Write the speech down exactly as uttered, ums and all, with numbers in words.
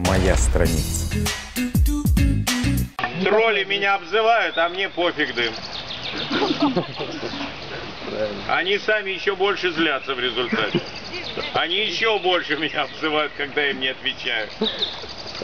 моя страница. Тролли меня обзывают, а мне пофиг дым. Они сами еще больше злятся в результате. Они еще больше меня обзывают, когда я им не отвечаю.